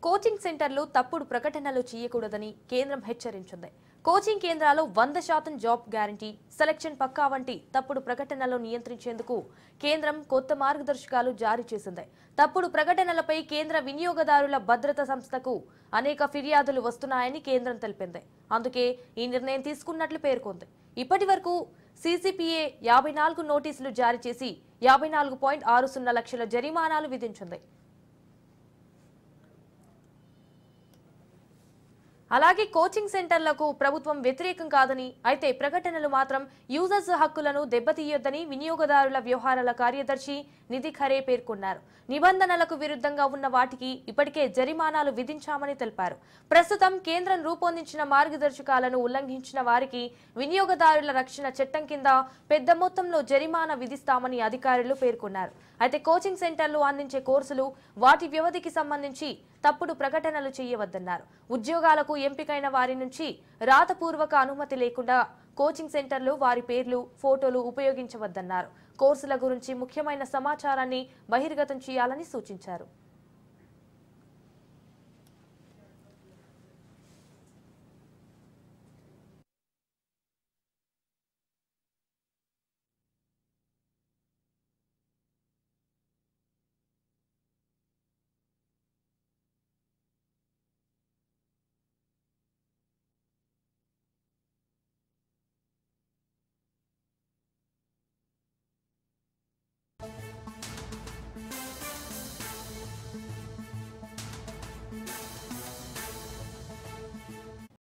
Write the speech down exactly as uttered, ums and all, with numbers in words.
Coaching సెంటర్లు తప్పుడు ప్రకటనలు చేయకూడదని కేంద్రం హెచ్చరించింది. కోచింగ్ కేంద్రాల్లో వంద శాతం జాబ్ గ్యారంటీ, సెలక్షన్ పక్కా వంటి తప్పుడు ప్రకటనలు నియంత్రించేందుకు కేంద్రం కొత్త మార్గదర్శకాలు జారీ చేసింది. తప్పుడు ప్రకటనలపై కేంద్ర వినియోగదారుల భద్రత సంస్థకు అనేక ఫిర్యాదులు వస్తున్నాయని కేంద్రం తెలిపింది. అందుకే ఈ నిర్ణయం తీసుకున్నట్లు పేర్కొంది. ఇప్పటి వరకు సీసీపీఏ యాభై నాలుగు నోటీసులు జారీ చేసి యాభై నాలుగు పాయింట్ ఆరు సున్నా లక్షల జరిమానాలు విధించింది. అలాగే కోచింగ్ సెంటర్లకు ప్రభుత్వం వ్యతిరేకం కాదని, అయితే ప్రకటనలు మాత్రం యూజర్స్ హక్కులను దెబ్బతీయొద్దని వినియోగదారుల వ్యవహారాల కార్యదర్శి నిధి ఖరే పేర్కొన్నారు. నిబంధనలకు విరుద్ధంగా ఉన్న వాటికి ఇప్పటికే జరిమానాలు విధించామని తెలిపారు. ప్రస్తుతం కేంద్రం రూపొందించిన మార్గదర్శకాలను ఉల్లంఘించిన వారికి వినియోగదారుల రక్షణ చట్టం కింద పెద్ద మొత్తంలో జరిమానా విధిస్తామని అధికారులు పేర్కొన్నారు. అయితే కోచింగ్ సెంటర్లు అందించే కోర్సులు, వాటి వ్యవధికి సంబంధించి తప్పుడు ప్రకటనలు చేయవద్దన్నారు. ఉద్యోగాలకు ఎంపికైన వారి నుంచి రాతపూర్వక అనుమతి లేకుండా కోచింగ్ సెంటర్లు వారి పేర్లు, ఫోటోలు ఉపయోగించవద్దన్నారు. కోర్సుల గురించి ముఖ్యమైన సమాచారాన్ని బహిర్గతం చేయాలని సూచించారు.